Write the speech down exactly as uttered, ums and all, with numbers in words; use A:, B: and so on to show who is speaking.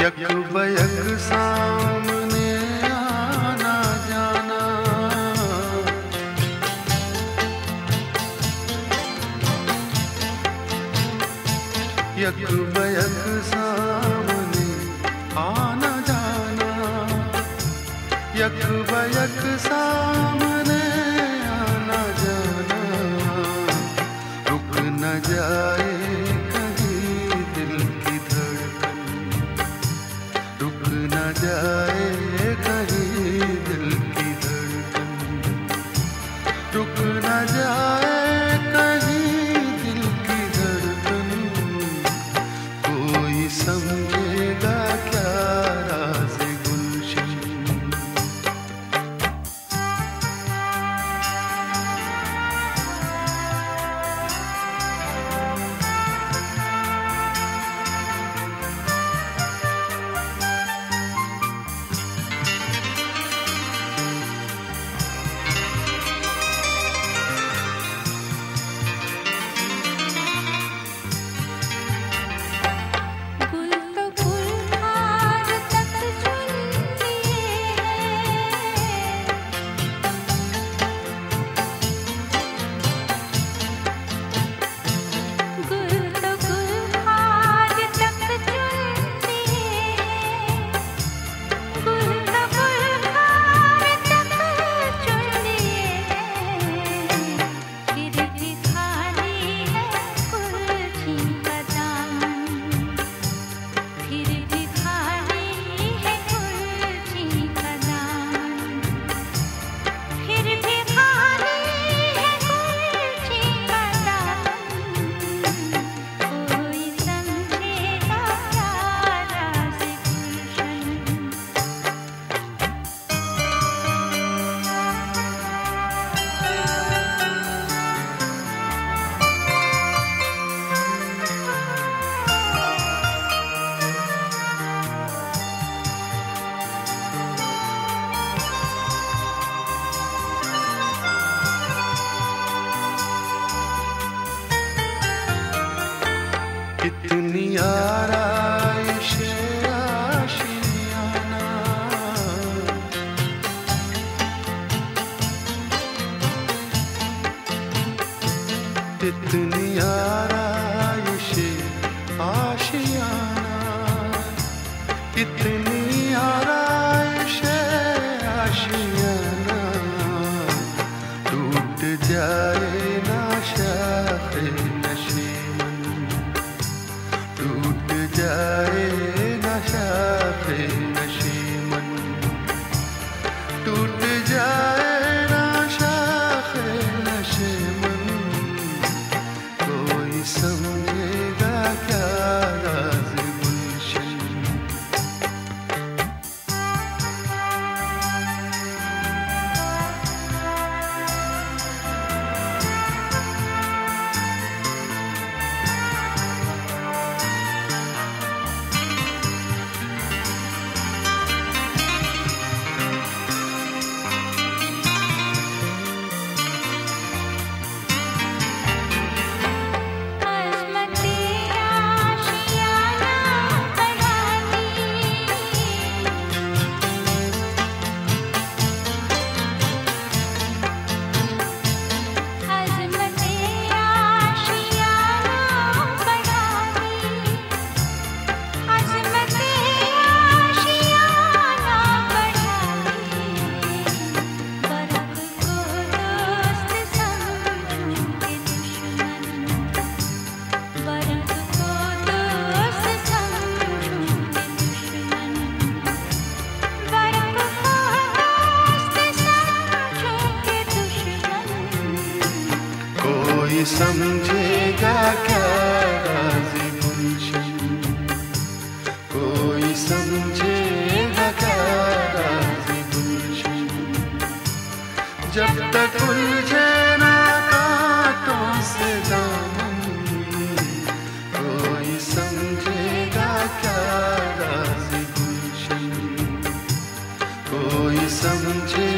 A: यक बयक सामने आना जाना, यक बयक सामने आना जाना, यक बयक सामने आना जाना, रुक न जाए कहीं दिल की धड़कन, रुक न जाए कहीं दिल की धड़कन, रुक न जाए कहीं दिल की धड़कन, कोई समझेगा क्या राज़ गुलशन। कितनी आराइश आशियाना, कितनी आराइश आशियाना, कितनी आराइश आशियाना, टूट जाए ना शाखे नशीमन, टूट जाए ना शाखे नशीमन, टूट जाए ना शाखे नशीमन, कोई समझेगा क्या राज़ गुलशन। कोई समझेगा क्या राज़ गुलशन, कोई समझेगा क्या राज़ गुलशन, जब तक उलझे ना कांटों से दामन, कोई समझेगा क्या राज़ गुलशन, कोई समझे